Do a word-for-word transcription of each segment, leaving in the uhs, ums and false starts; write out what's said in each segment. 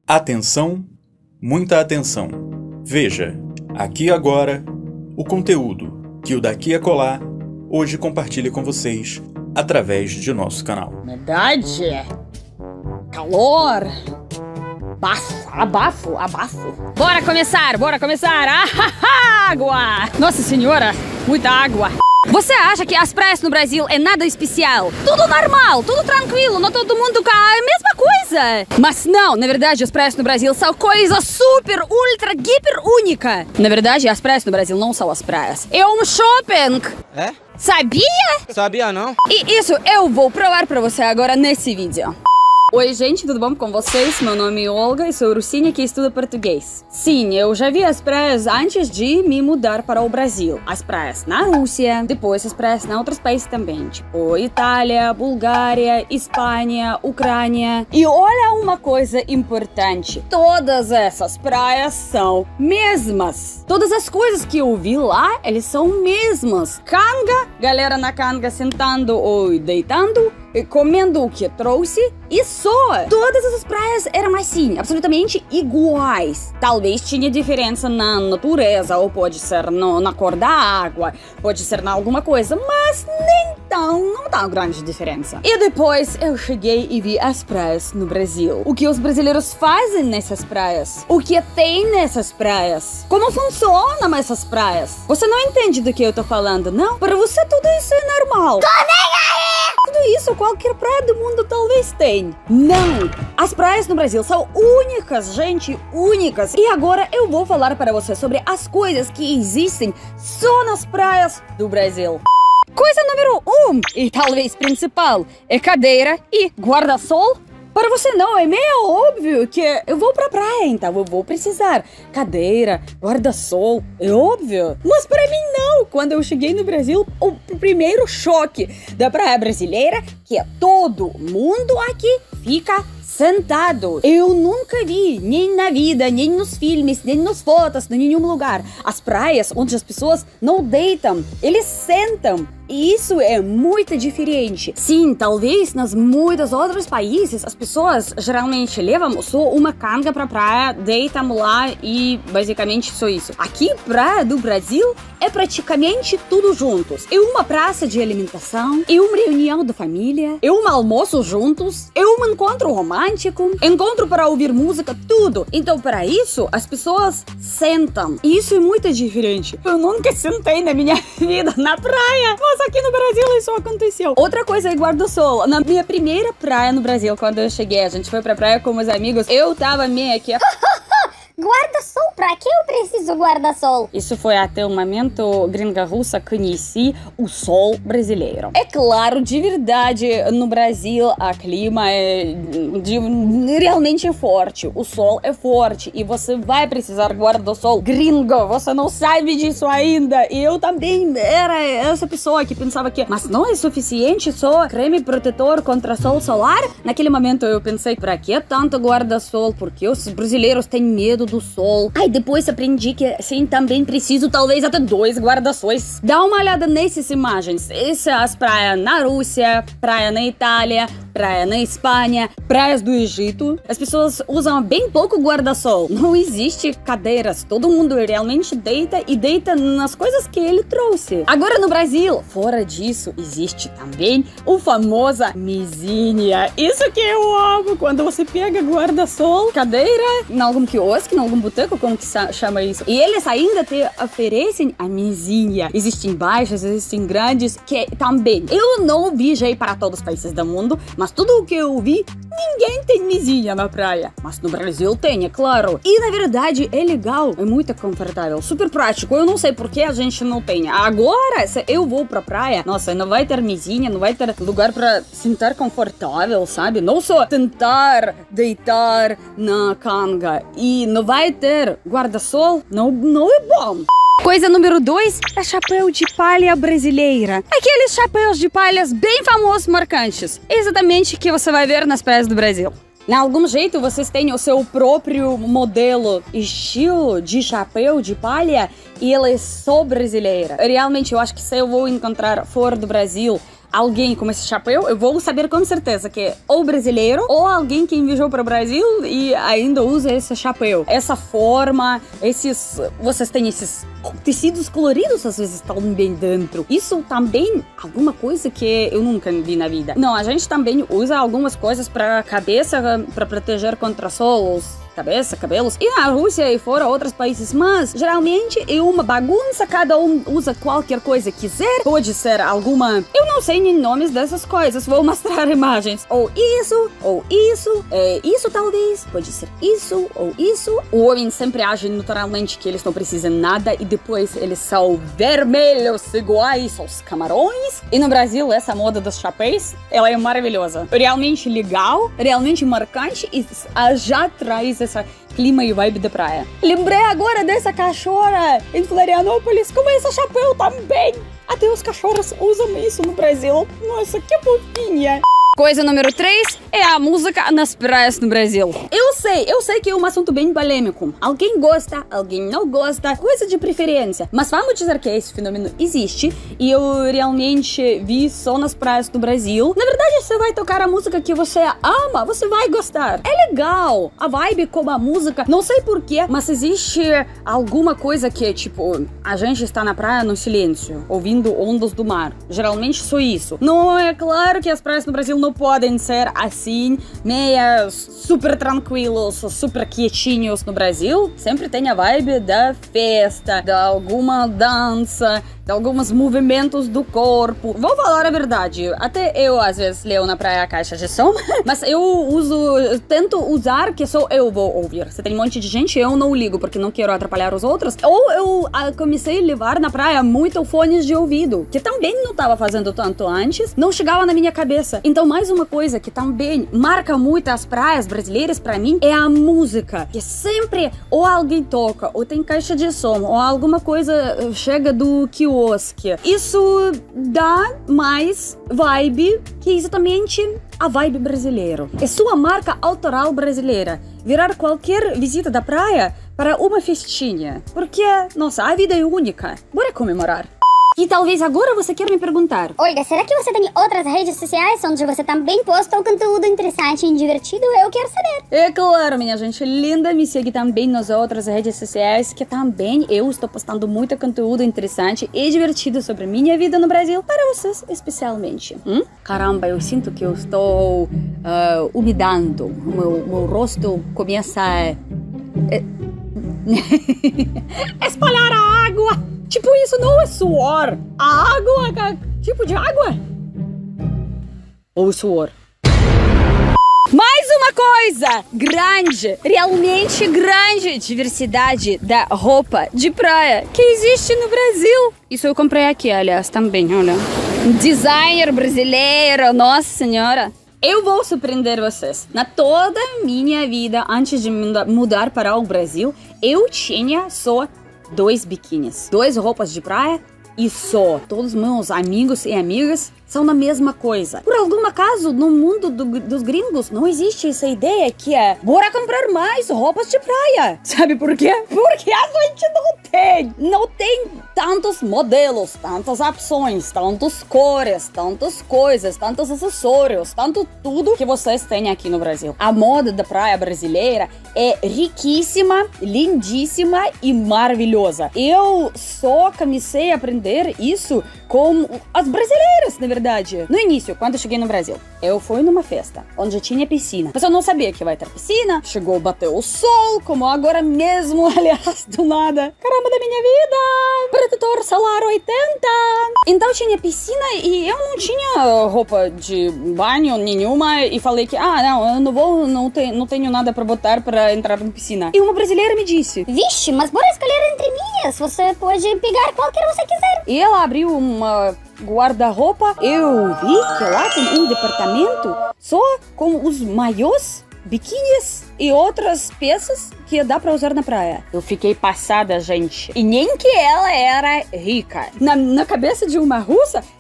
Atenção, muita atenção. Veja, aqui agora, o conteúdo que o Daqui a Colar hoje compartilha com vocês através de nosso canal. Umidade, calor, abafo, abafo, abafo. Bora começar, bora começar. Ah, água! Nossa senhora, muita água. Você acha que as praias no Brasil é nada especial? Tudo normal, tudo tranquilo, não todo mundo com a mesma coisa. Mas não, na verdade as praias no Brasil são coisa super, ultra, hiper única. Na verdade as praias no Brasil não são as praias, é um shopping. É? Sabia? Sabia não? E isso eu vou provar pra você agora nesse vídeo. Oi gente, tudo bom com vocês? Meu nome é Olga e sou russinha que estuda português. Sim, eu já vi as praias antes de me mudar para o Brasil. As praias na Rússia, depois as praias em outros países também, tipo Itália, Bulgária, Espanha, Ucrânia. E olha uma coisa importante, todas essas praias são mesmas. Todas as coisas que eu vi lá, eles são mesmas. Canga, galera na canga sentando ou deitando, comendo o que trouxe e só. Todas essas praias eram assim, absolutamente iguais. Talvez tinha diferença na natureza, ou pode ser no, na cor da água, pode ser na alguma coisa, mas nem tão, não tão grande diferença. E depois eu cheguei e vi as praias no Brasil. O que os brasileiros fazem nessas praias? O que tem nessas praias? Como funcionam essas praias? Você não entende do que eu tô falando, não? Para você tudo isso é normal. Tô nem aí! Tudo isso qualquer praia do mundo talvez tenha. Não! As praias no Brasil são únicas, gente, únicas. E agora eu vou falar para você sobre as coisas que existem só nas praias do Brasil. Coisa número um, e talvez principal, é cadeira e guarda-sol. Para você não, é meio óbvio que eu vou pra praia, então eu vou precisar cadeira, guarda-sol, é óbvio. Mas para mim não, quando eu cheguei no Brasil, o primeiro choque da praia brasileira, que é todo mundo aqui fica sentado. Eu nunca vi, nem na vida, nem nos filmes, nem nas fotos, em nenhum lugar, as praias onde as pessoas não deitam, eles sentam. E isso é muito diferente. Sim, talvez nas muitos outros países as pessoas geralmente levam só uma canga pra praia, deitam lá e basicamente só isso. Aqui, praia do Brasil é praticamente tudo juntos. É uma praça de alimentação, é uma reunião da família, é um almoço juntos, é um encontro romântico, encontro para ouvir música, tudo. Então, para isso, as pessoas sentam. E isso é muito diferente. Eu nunca sentei na minha vida na praia, mas aqui no Brasil isso aconteceu. Outra coisa é guarda-sol. Na minha primeira praia no Brasil, quando eu cheguei, a gente foi pra praia com meus amigos, eu tava meio aqui... Guarda-sol? Pra que eu preciso guarda-sol? Isso foi até o momento gringa russa conheci o sol brasileiro. É claro, de verdade, no Brasil a clima é de, realmente é forte. O sol é forte e você vai precisar guarda-sol gringo. Você não sabe disso ainda. E eu também era essa pessoa que pensava que, mas não é suficiente só creme protetor contra sol solar? Naquele momento eu pensei, pra que tanto guarda-sol? Porque os brasileiros têm medo do sol. Aí depois aprendi que sim, também preciso talvez até dois guarda-sóis. Dá uma olhada nessas imagens. Essas são as praias na Rússia, praia na Itália, praia na Espanha, praias do Egito. As pessoas usam bem pouco guarda-sol. Não existe cadeiras. Todo mundo realmente deita e deita nas coisas que ele trouxe. Agora no Brasil, fora disso, existe também o famoso mesinha. Isso que eu amo. Quando você pega guarda-sol, cadeira, em algum quiosque, em algum boteco, como que chama isso? E eles ainda te oferecem a mesinha. Existem baixas, existem grandes, que também. Eu não viajei para todos os países do mundo, mas tudo o que eu vi, ninguém tem mesinha na praia. Mas no Brasil tem, é claro. E na verdade é legal, é muito confortável, super prático. Eu não sei por que a gente não tem. Agora, se eu vou pra praia, nossa, não vai ter mesinha, não vai ter lugar pra sentar confortável, sabe? Não só tentar deitar na canga e não vai ter guarda-sol, não, não é bom. Coisa número dois é chapéu de palha brasileira. Aqueles chapéus de palhas bem famosos, marcantes. Exatamente o que você vai ver nas praias do Brasil. De algum jeito vocês têm o seu próprio modelo, estilo de chapéu de palha e ele é só brasileira. Realmente eu acho que se eu vou encontrar fora do Brasil alguém com esse chapéu, eu vou saber com certeza que é ou brasileiro ou alguém que viajou para o Brasil e ainda usa esse chapéu. Essa forma, esses... Vocês têm esses tecidos coloridos, às vezes, também dentro. Isso também alguma coisa que eu nunca vi na vida. Não, a gente também usa algumas coisas para cabeça, para proteger contra solos. Cabeça, cabelos, e na Rússia e fora outros países, mas geralmente é uma bagunça, cada um usa qualquer coisa que quiser, pode ser alguma, eu não sei nem nomes dessas coisas, vou mostrar imagens, ou isso, ou isso, é, isso talvez, pode ser isso, ou isso. O homem sempre age naturalmente que eles não precisam nada e depois eles são vermelhos iguais aos camarões. E no Brasil, essa moda dos chapéus, ela é maravilhosa, realmente legal, realmente marcante e já traz essa clima e vibe da praia. Lembrei agora dessa cachorra em Florianópolis com esse chapéu também. Até os cachorros usam isso no Brasil. Nossa, que fofinha. Coisa número três é a música nas praias no Brasil. Eu sei, eu sei que é um assunto bem polêmico. Alguém gosta, alguém não gosta, coisa de preferência. Mas vamos dizer que esse fenômeno existe e eu realmente vi só nas praias do Brasil. Na verdade, você vai tocar a música que você ama, você vai gostar. É legal, a vibe como a música, não sei porquê, mas existe alguma coisa que, tipo, a gente está na praia no silêncio, ouvindo ondas do mar. Geralmente só isso. Não é claro que as praias no Brasil não não podem ser assim, meia super tranquilos, super quietinhos no Brasil. Sempre tem a vibe da festa, de alguma dança, de alguns movimentos do corpo. Vou falar a verdade, até eu às vezes leio na praia a caixa de som, mas eu uso, eu tento usar que só eu vou ouvir. Se tem um monte de gente, eu não ligo, porque não quero atrapalhar os outros. Ou eu ah, comecei a levar na praia muito fones de ouvido, que também não estava fazendo tanto antes, não chegava na minha cabeça. Então, mais uma coisa que também marca muito as praias brasileiras pra mim é a música, que sempre ou alguém toca, ou tem caixa de som, ou alguma coisa chega do quiosque. Isso dá mais vibe que exatamente a vibe brasileira. É sua marca autoral brasileira. Virar qualquer visita da praia para uma festinha. Porque, nossa, a vida é única. Bora comemorar. E talvez agora você queira me perguntar: Olga, será que você tem outras redes sociais onde você também posta um conteúdo interessante e divertido? Eu quero saber. É claro, minha gente linda, me segue também nas outras redes sociais, que também eu estou postando muito conteúdo interessante e divertido sobre minha vida no Brasil, para vocês especialmente. Hum? Caramba, eu sinto que eu estou uh, umidando, o meu, meu rosto começa a é, espalhar a água. Tipo, isso não é suor. A água, tipo de água? Ou suor? Mais uma coisa grande, realmente grande, diversidade da roupa de praia que existe no Brasil. Isso eu comprei aqui, aliás, também, olha. Designer brasileiro, nossa senhora. Eu vou surpreender vocês. Na toda a minha vida, antes de mudar para o Brasil, eu tinha só dois biquínis, duas roupas de praia e só. Todos meus amigos e amigas são na mesma coisa. Por algum acaso, no mundo do, dos gringos, não existe essa ideia que é bora comprar mais roupas de praia. Sabe por quê? Porque a gente não tem. Não tem tantos modelos, tantas opções, tantas cores, tantas coisas, tantos acessórios, tanto tudo que vocês têm aqui no Brasil. A moda da praia brasileira é riquíssima, lindíssima e maravilhosa. Eu só comecei a aprender isso com as brasileiras, na verdade. No início, quando eu cheguei no Brasil, eu fui numa festa onde tinha piscina. Mas eu não sabia que vai ter piscina. Chegou, bateu o sol, como agora mesmo, aliás, do nada. Caramba da minha vida! Protetor solar oitenta! Então tinha piscina e eu não tinha roupa de banho nenhuma e falei que, ah, não, eu não vou, não, te, não tenho nada pra botar pra entrar na piscina. E uma brasileira me disse: vixe, mas bora escolher entre minhas, você pode pegar qualquer você quiser. E ela abriu uma guarda-roupa, eu vi que lá tem um departamento só com os maiôs, biquínis e outras peças que dá pra usar na praia. Eu fiquei passada, gente. E nem que ela era rica. Na, na cabeça de uma russa,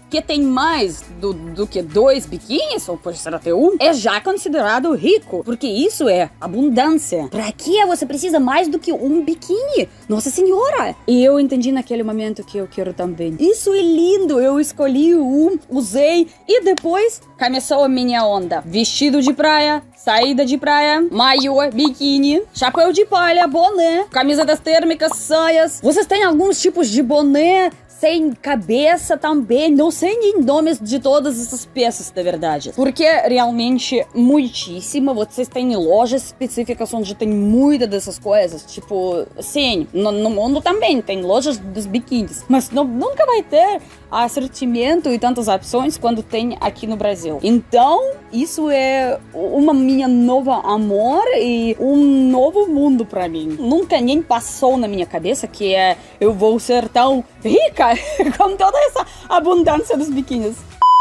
que tem mais do, do que dois biquínis, ou pode ser até um, é já considerado rico, porque isso é abundância. Pra que você precisa mais do que um biquíni? Nossa senhora! E eu entendi naquele momento que eu quero também. Isso é lindo, eu escolhi um, usei, e depois começou a minha onda. Vestido de praia, saída de praia, maiô, biquíni, chapéu de palha, boné, camisetas térmicas, saias. Vocês têm alguns tipos de boné sem cabeça também. Não sei nem nomes de todas essas peças, na verdade. Porque realmente muitíssimo. Vocês têm lojas específicas onde tem muitas dessas coisas. Tipo, sim, no, no mundo também tem lojas dos biquínis. Mas não, nunca vai ter assortimento e tantas opções quando tem aqui no Brasil. Então, isso é uma minha nova amor e um novo mundo pra mim. Nunca nem passou na minha cabeça que é, eu vou ser tão rica com toda essa abundância dos biquínis.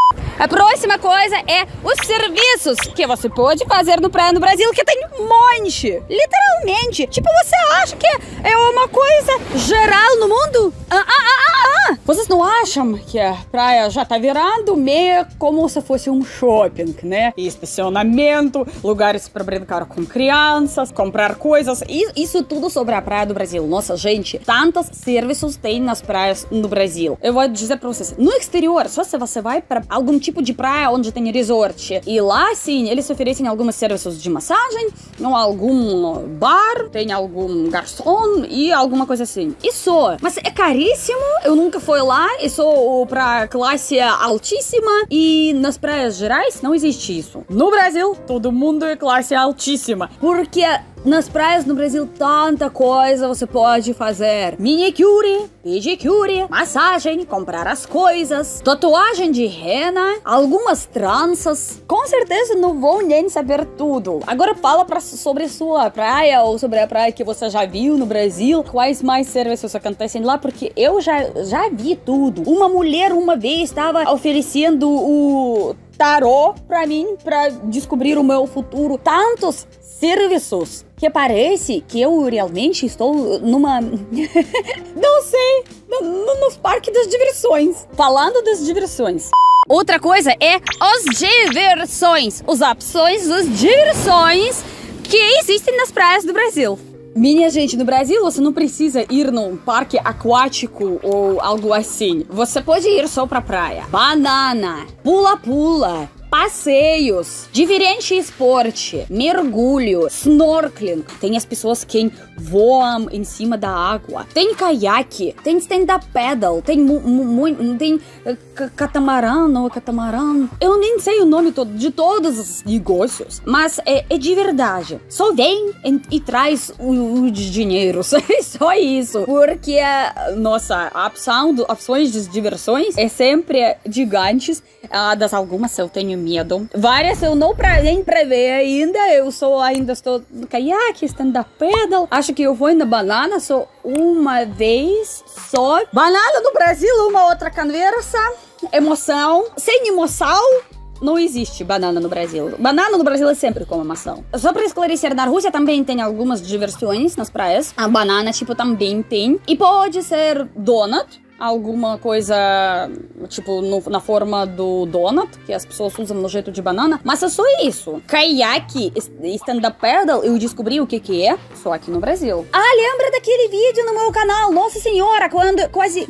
A próxima coisa é os serviços que você pode fazer no praia no Brasil, que tem um monte. Literalmente. Tipo, você acha que é uma coisa geral no mundo? Ah, ah, ah, ah, ah. Vocês não acham que a praia já tá virando meio como se fosse um shopping, né? E estacionamento, lugares para brincar com crianças, comprar coisas. E isso tudo sobre a praia do Brasil. Nossa, gente, tantos serviços tem nas praias no Brasil. Eu vou dizer pra vocês, no exterior, só se você vai para algum tipo de praia onde tem resort. E lá, sim, eles oferecem alguns serviços de massagem, ou algum bar, tem algum garçom e alguma coisa assim. E só. Mas é caríssimo, eu nunca fui lá, eu sou pra classe altíssima e nas praias gerais não existe isso. No Brasil, todo mundo é classe altíssima. Porque nas praias no Brasil, tanta coisa você pode fazer. Manicure, pedicure, massagem, comprar as coisas, tatuagem de rena, algumas tranças. Com certeza não vou nem saber tudo. Agora fala pra, sobre a sua praia ou sobre a praia que você já viu no Brasil. Quais mais serviços acontecem lá? Porque eu já, já vi tudo. Uma mulher uma vez estava oferecendo o tarô pra mim, pra descobrir o meu futuro. Tantos serviços que parece que eu realmente estou numa... não sei, no, no, nos parques das diversões. Falando das diversões. Outra coisa é as diversões. As opções das diversões que existem nas praias do Brasil. Minha gente, no Brasil você não precisa ir num parque aquático ou algo assim. Você pode ir só pra praia. Banana, pula-pula, passeios, diferente esporte, mergulho, snorkeling. Tem as pessoas que voam em cima da água. Tem caiaque, tem stand-up paddle, tem, mu mu tem uh, catamarã, não é catamarã. Eu nem sei o nome todo, de todos os negócios, mas é, é de verdade. Só vem e, e traz o, o dinheiro, só isso. Porque, nossa, a opção do, opções de diversões é sempre gigantes. Ah, das algumas eu tenho medo. Várias eu não pra, nem prevê ainda. Eu sou ainda estou no caiaque, stand-up paddle. Acho que eu fui na banana só uma vez só. Banana no Brasil, uma outra conversa. Emoção. Sem emoção, não existe banana no Brasil. Banana no Brasil é sempre como maçã. Só pra esclarecer, na Rússia também tem algumas diversões nas praias. A banana, tipo, também tem. E pode ser donut. Alguma coisa, tipo, no, na forma do donut, que as pessoas usam no jeito de banana. Mas é só isso. Caiaque e stand-up paddle, eu descobri o que que é só aqui no Brasil. Ah, lembra daquele vídeo no meu canal? Nossa senhora, quando quase...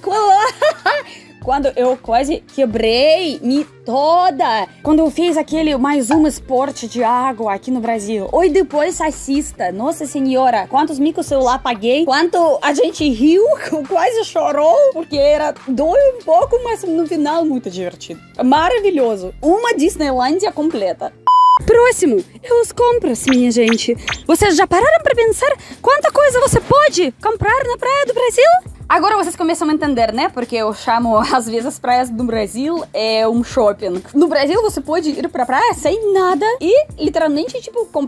Quando eu quase quebrei-me toda. Quando eu fiz aquele mais um esporte de água aqui no Brasil. Oi, depois assista. Nossa senhora, quantos micos eu lá paguei. Quanto a gente riu, quase chorou. Porque era dói um pouco, mas no final muito divertido. Maravilhoso. Uma Disneylândia completa. Próximo, é as compras, minha gente. Vocês já pararam pra pensar quanta coisa você pode comprar na praia do Brasil? Agora vocês começam a entender, né? Porque eu chamo, às vezes, as praias do Brasil é um shopping. No Brasil, você pode ir pra praia sem nada e, literalmente, tipo, comprar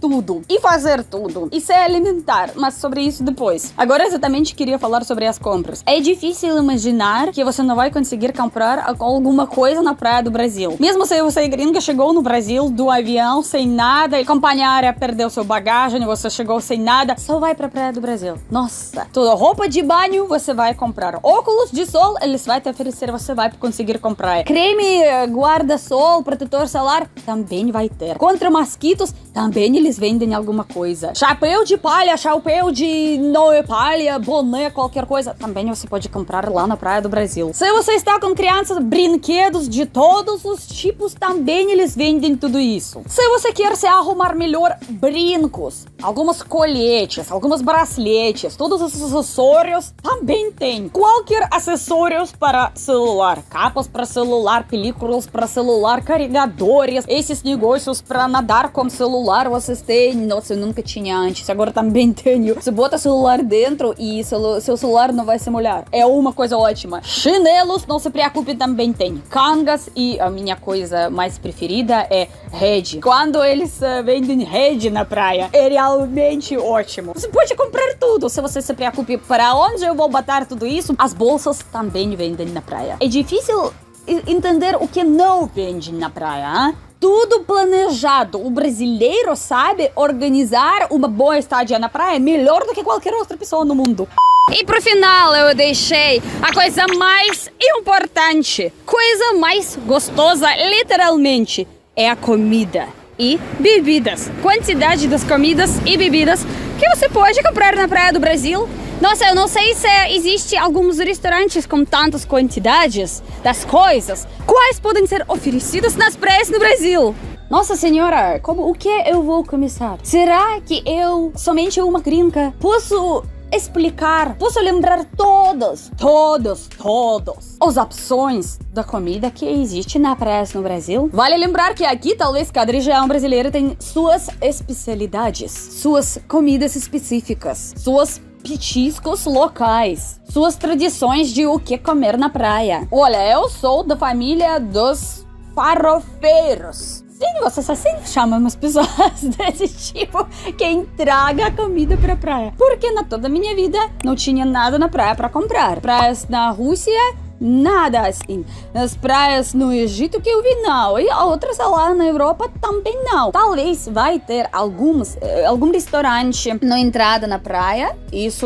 tudo, e fazer tudo, e se alimentar, mas sobre isso depois. Agora exatamente queria falar sobre as compras. É difícil imaginar que você não vai conseguir comprar alguma coisa na praia do Brasil. Mesmo se você é gringa, chegou no Brasil do avião sem nada, e a companheira perdeu seu bagagem, você chegou sem nada, só vai pra praia do Brasil. Nossa, toda roupa de banho você vai comprar. Óculos de sol, eles vão te oferecer, você vai conseguir comprar. Creme, guarda-sol, protetor solar, também vai ter. Contra mosquitos, também eles vendem alguma coisa. Chapéu de palha, chapéu de não é palha, boné, qualquer coisa, também você pode comprar lá na praia do Brasil. Se você está com crianças, brinquedos de todos os tipos, também eles vendem tudo isso. Se você quer se arrumar melhor, brincos, algumas colhetes, algumas braceletes, todos esses acessórios também tem. Qualquer acessórios para celular, capas para celular, películas para celular, carregadores, esses negócios para nadar com celular, vocês têm. Nossa, eu nunca tinha antes, agora também tenho. Você bota o celular dentro e seu, seu celular não vai se molhar. É uma coisa ótima. Chinelos, não se preocupe, também tem. Cangas e a minha coisa mais preferida é rede. Quando eles uh, vendem rede na praia, é realmente ótimo. Você pode comprar tudo. Se você se preocupe para onde eu vou botar tudo isso, as bolsas também vendem na praia. É difícil entender o que não vende na praia, hein? Tudo planejado. O brasileiro sabe organizar uma boa estadia na praia melhor do que qualquer outra pessoa no mundo. E pro final eu deixei a coisa mais importante, coisa mais gostosa, literalmente, é a comida e bebidas. Quantidade das comidas e bebidas que você pode comprar na praia do Brasil. Nossa, eu não sei se existe alguns restaurantes com tantas quantidades das coisas. Quais podem ser oferecidas nas praias no Brasil? Nossa senhora, como, o que eu vou começar? Será que eu, somente uma gringa, posso explicar, posso lembrar todas, todas, todas as opções da comida que existe na praia no Brasil? Vale lembrar que aqui, talvez, cada região brasileira tem suas especialidades, suas comidas específicas, suas petiscos locais, suas tradições de o que comer na praia. Olha, eu sou da família dos farofeiros. Sim, vocês assim chamam as pessoas desse tipo, que entrega a comida pra praia. Porque na toda a minha vida não tinha nada na praia pra comprar. Praias na Rússia, nada assim. Nas praias no Egito que eu vi, não. E outras lá na Europa também não. Talvez vai ter alguns, algum restaurante na entrada na praia. Isso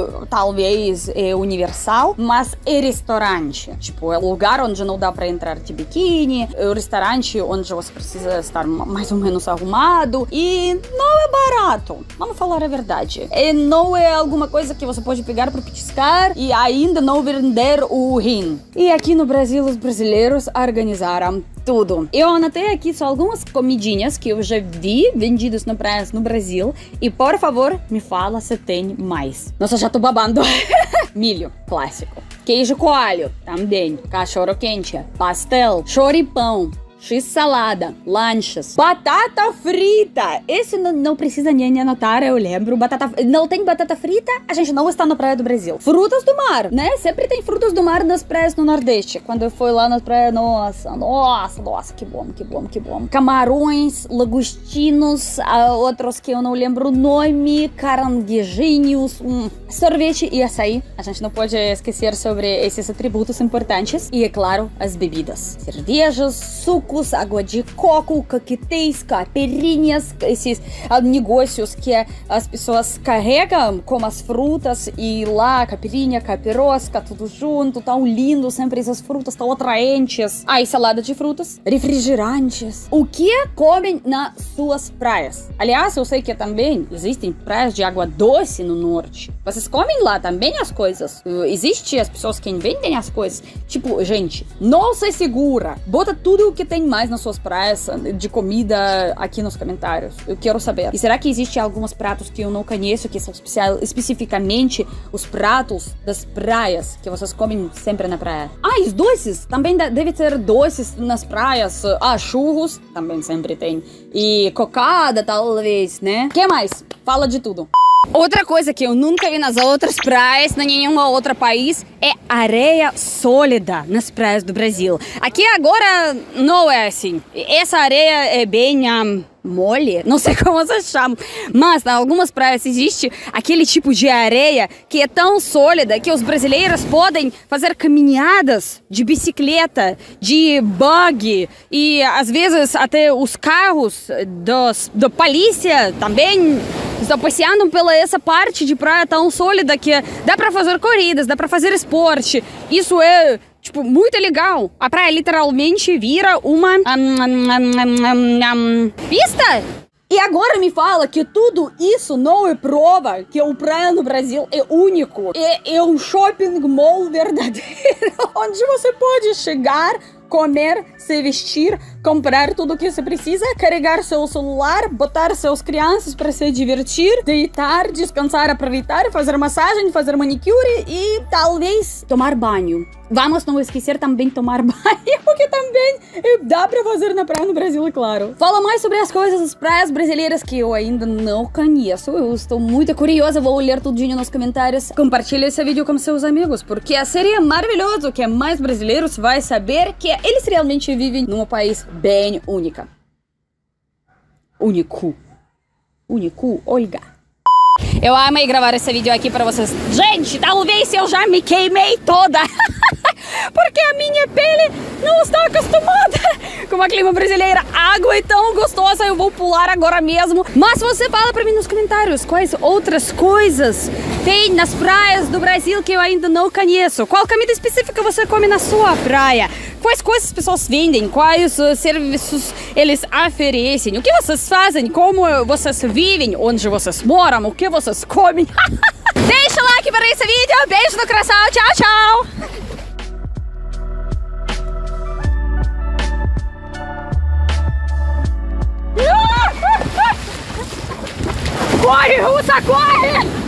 talvez é universal, mas é restaurante. Tipo, é lugar onde não dá pra entrar de biquíni. É o restaurante onde você precisa estar mais ou menos arrumado. E não é barato. Vamos falar a verdade. E não é alguma coisa que você pode pegar pra petiscar e ainda não vender o rim. E aqui no Brasil, os brasileiros organizaram tudo. Eu anotei aqui só algumas comidinhas que eu já vi vendidas na praia no Brasil. E por favor, me fala se tem mais. Nossa, já tô babando. Milho, clássico. Queijo coalho, também. Cachorro quente, pastel, choripão, x-salada, lanchas, batata frita. Esse não, não precisa nem anotar, eu lembro. Batata, não tem batata frita, a gente não está na praia do Brasil. Frutas do mar, né? Sempre tem frutas do mar nas praias no Nordeste. Quando eu fui lá nas praias, nossa, nossa, nossa, que bom, que bom, que bom. Camarões, lagostinos, uh, outros que eu não lembro o nome, caranguejinhos, um sorvete e açaí. A gente não pode esquecer sobre esses atributos importantes. E, é claro, as bebidas. Cervejas, suco, água de coco, coquetéis, caipirinhas, esses uh, negócios que as pessoas carregam com as frutas e lá, caipirinha, caipirosca, tudo junto, tão lindo, sempre essas frutas tão atraentes. Aí, salada de frutas, refrigerantes. O que comem nas suas praias? Aliás, eu sei que também existem praias de água doce no norte. Vocês comem lá também as coisas? Uh, Existem as pessoas que vendem as coisas. Tipo, gente, não se segura. Bota tudo o que tem mais nas suas praias de comida aqui nos comentários. Eu quero saber. E será que existem alguns pratos que eu não conheço, que são especial, especificamente os pratos das praias que vocês comem sempre na praia? Ah, e os doces? Também deve ter doces nas praias. Ah, churros também sempre tem. E cocada, talvez, né? O que mais? Fala de tudo. Outra coisa que eu nunca vi nas outras praias, em nenhum outro país, é areia sólida nas praias do Brasil. Aqui agora não é assim. Essa areia é bem um, mole, não sei como se chama, mas em algumas praias existe aquele tipo de areia que é tão sólida que os brasileiros podem fazer caminhadas de bicicleta, de buggy e às vezes até os carros dos, da polícia também estão passeando pela essa parte de praia tão sólida que dá pra fazer corridas, dá pra fazer esporte. Isso é, tipo, muito legal. A praia literalmente vira uma um, um, um, um, pista. E agora me fala que tudo isso não é prova que o praia no Brasil é único. É, é um shopping mall verdadeiro, onde você pode chegar, comer, se vestir, comprar tudo o que você precisa, carregar seu celular, botar seus crianças para se divertir, deitar, descansar, aproveitar, fazer massagem, fazer manicure e talvez tomar banho. Vamos não esquecer também tomar banho, porque também dá pra fazer na praia no Brasil, é claro. Fala mais sobre as coisas das praias brasileiras que eu ainda não conheço. Eu estou muito curiosa, vou ler tudinho nos comentários. Compartilhe esse vídeo com seus amigos, porque seria maravilhoso que mais brasileiros vai saber que eles realmente vivem num país bem único. Único. Único, Olga. Eu amei gravar esse vídeo aqui para vocês. Gente, talvez eu já me queimei toda. Porque a minha pele não está acostumada com a clima brasileira. A água é tão gostosa, eu vou pular agora mesmo. Mas você fala pra mim nos comentários quais outras coisas tem nas praias do Brasil que eu ainda não conheço. Qual comida específica você come na sua praia? Quais coisas as pessoas vendem? Quais uh, serviços eles oferecem? O que vocês fazem? Como vocês vivem? Onde vocês moram? O que vocês comem? Deixa o like para esse vídeo. Beijo no coração. Tchau, tchau. Corre, Russa, corre!